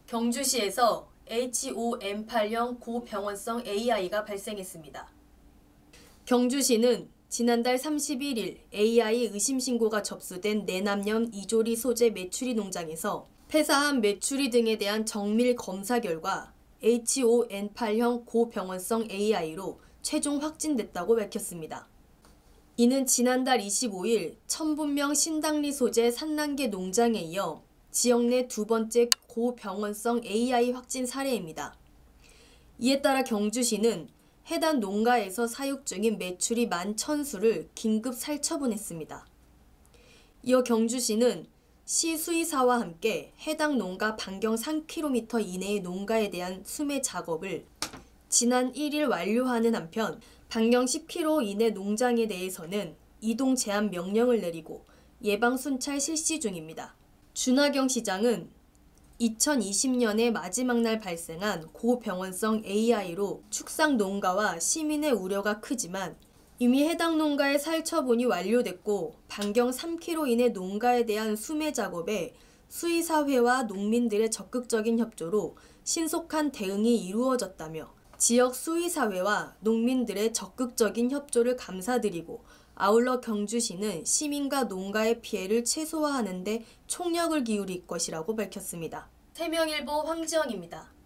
경주시에서 HON8형 고병원성 AI가 발생했습니다. 경주시는 지난달 31일 AI 의심 신고가 접수된 내남염 이조리 소재 메추리 농장에서 폐사한 메추리 등에 대한 정밀 검사 결과 HON8형 고병원성 AI로 최종 확진됐다고 밝혔습니다. 이는 지난달 25일 천분명 신당리 소재 산란계 농장에 이어 지역 내 두 번째 고병원성 AI 확진 사례입니다. 이에 따라 경주시는 해당 농가에서 사육 중인 메추리 11,000수를 긴급 살처분했습니다. 이어 경주시는 시 수의사와 함께 해당 농가 반경 3km 이내의 농가에 대한 수매 작업을 지난 1일 완료하는 한편 반경 10km 이내 농장에 대해서는 이동 제한 명령을 내리고 예방 순찰 실시 중입니다. 준하경 시장은 2020년의 마지막 날 발생한 고병원성 AI로 축산 농가와 시민의 우려가 크지만 이미 해당 농가의 살처분이 완료됐고 반경 3km 이내 농가에 대한 수매 작업에 수의사회와 농민들의 적극적인 협조로 신속한 대응이 이루어졌다며 지역 수의사회와 농민들의 적극적인 협조를 감사드리고 아울러 경주시는 시민과 농가의 피해를 최소화하는 데 총력을 기울일 것이라고 밝혔습니다. 세명일보 황지영입니다.